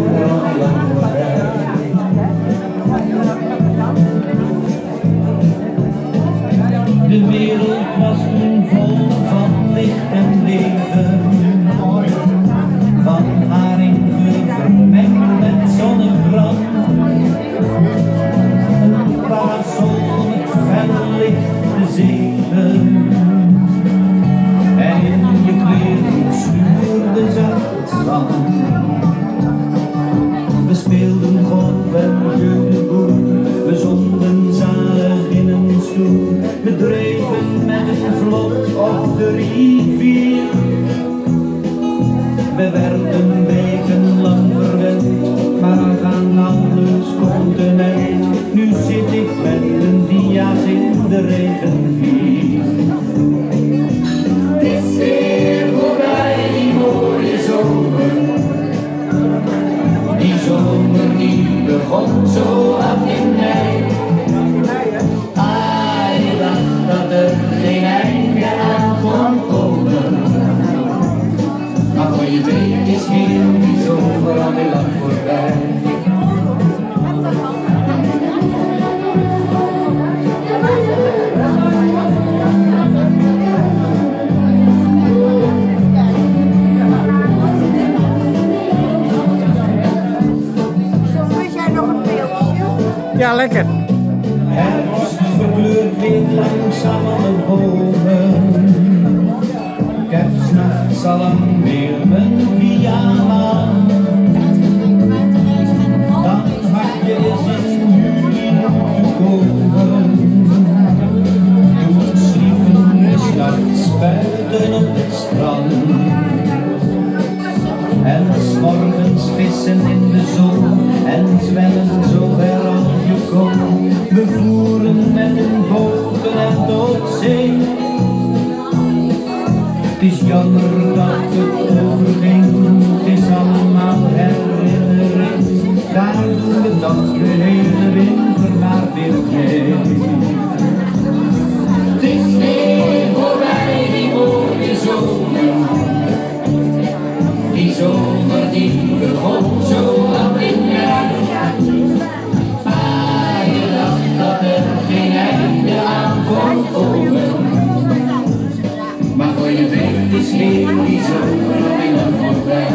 zomer al lang voorbij. De wereld was toen vol van licht en leven, van haringgeur vermengd met zonnebrand. Een parasol met fel licht te zeven, en in je kleren stuurde zacht het zand. We speelden golf en jeu boer, we zonden zalig in een stoel. We dreven met een vlot op de rivier. We werden wekenlang verwend, maar aan alles komt een eind. Nu zit ik met een dia's in de regenvier. Het is weer voorbij, die mooie zomer. Die zomer die begon zo hard in mei. Je dacht dat er geen einde aan kon komen, maar voor je weet is heel die zomer al heel lang voorbij. Ja, lekker. Herfst verkleurt weer langzaam alle bomen. Ik heb 's nachts al lang weer mijn pyjama. Dan had je eens in juli moeten komen. Toen sliepen we 's nachts buiten op het strand. En 's morgens vissen in de zon en zwemmen zo ver als je kon. We voeren met een boot en tot zee. Het is jammer dat het overging, het is allemaal herinnering. Daar doen we dan de hele winter maar weer mee. Het is weer voorbij, die mooie zomer. Die zomer die begon zo lang in mei. Je dacht dat er geen einde aan kon komen, maar voor je weet is heel die zomer al heel lang voorbij.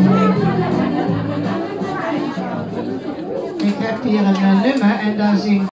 Ik heb hier een nummer en daar zingt